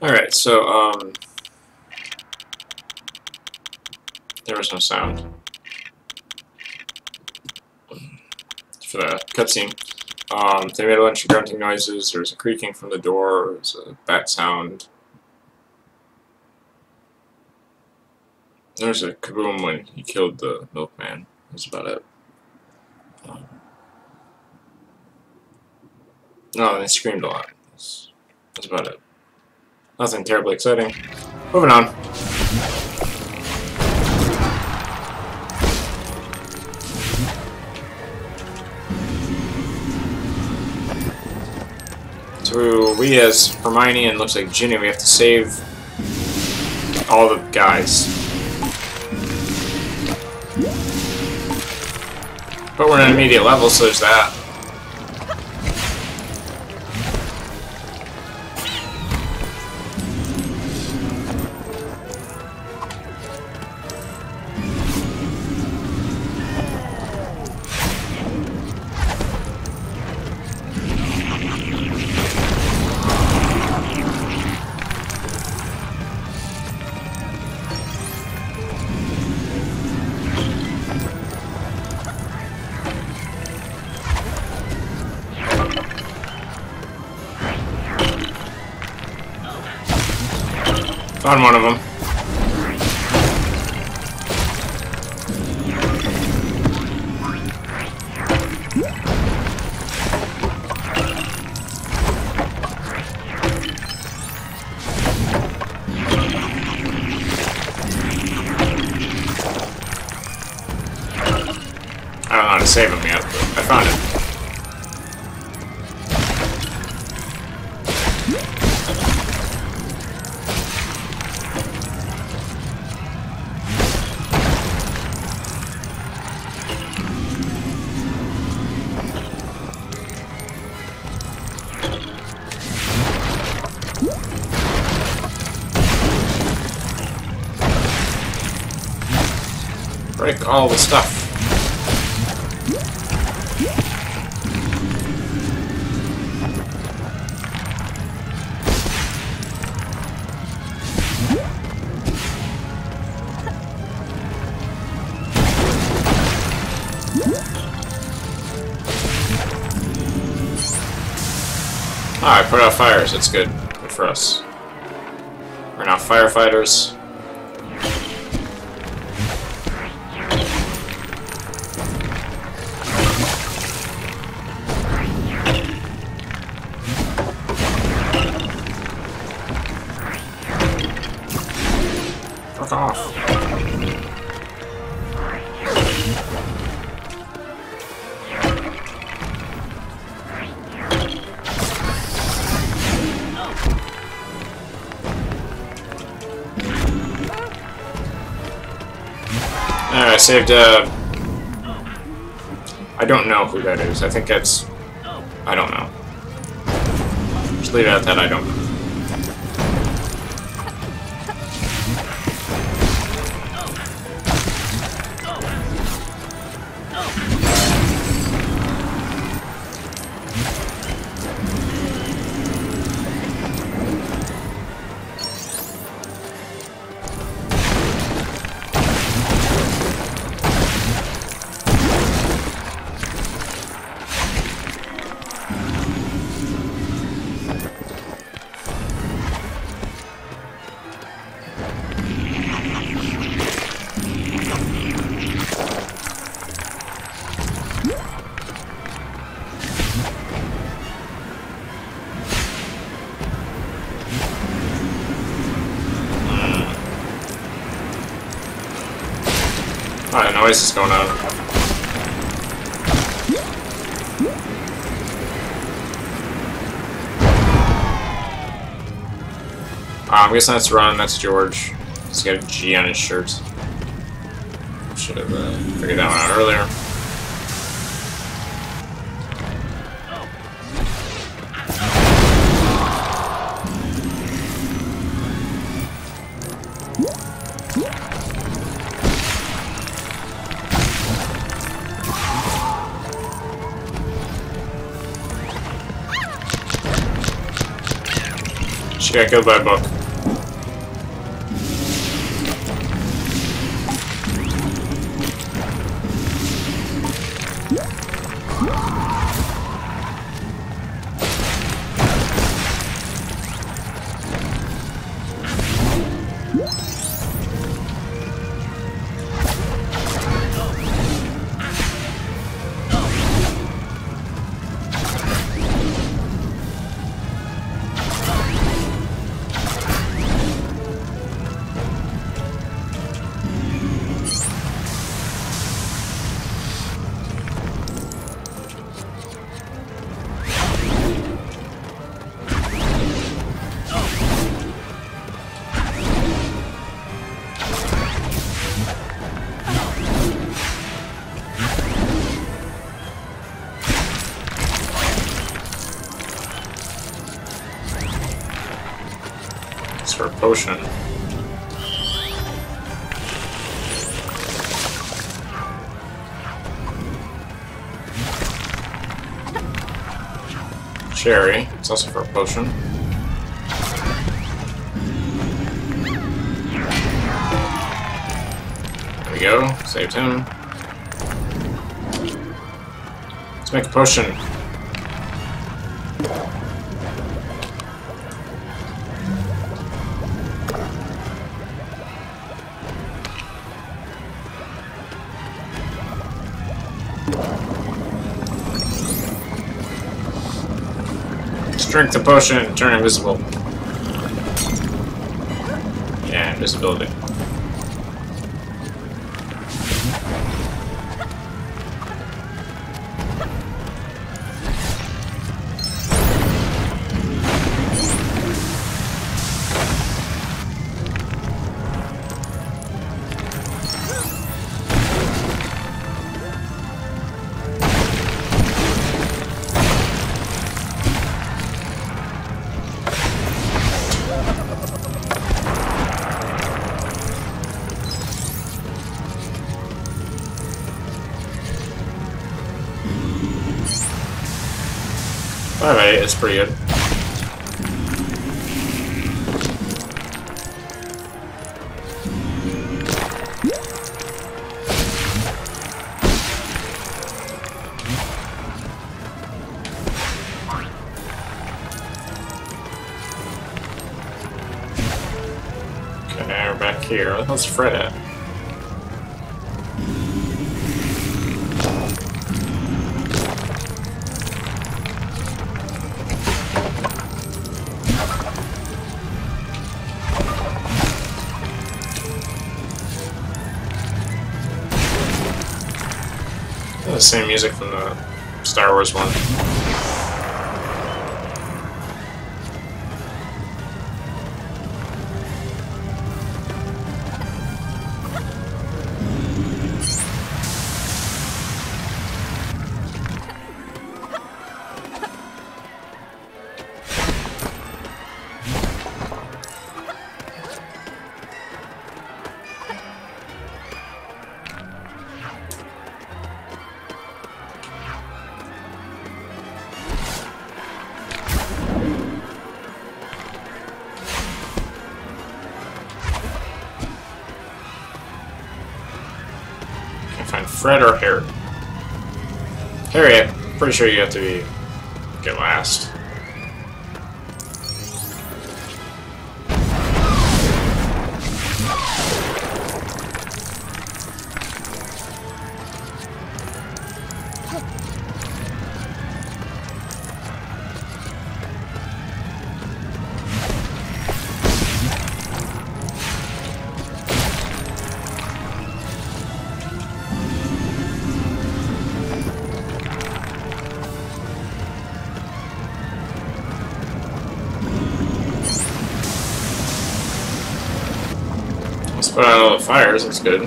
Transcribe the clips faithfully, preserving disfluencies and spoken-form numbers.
Alright, so, um... there was no sound. For the cutscene. Um, they made a bunch of grunting noises, there was a creaking from the door, there was a bat sound. There was a kaboom when he killed the milkman. That's about it. Um, no, they screamed a lot. That's, that's about it. Nothing terribly exciting. Moving on. So we as Hermione and looks like Ginny, we have to save all the guys. But we're at an immediate level, so there's that. Found one of them. I don't know how to save him yet, but I found it. Break all the stuff. Ah, I put out fires. That's good. Good for us. We're now firefighters. Fuck off. Alright, I saved, uh... I don't know who that is. I think that's... I don't know. Just leave it at that, I don't know. A lot of noise is going on. Uh, I'm guessing that's Ron, that's George. He's got a G on his shirt. Should have uh, figured that one out earlier. She got killed by a book. For a potion. Cherry. It's also for a potion. There we go. Saved him. Let's make a potion. Drink the potion and turn invisible. Yeah, invisibility. five out of eight is pretty good. Okay, we're back here. Where the hell's Fred at? The same music from the Star Wars one. Find Fred or Harry. Harry, I'm pretty sure you have to be get last. Let's put out all the fires, looks good.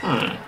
Hmm.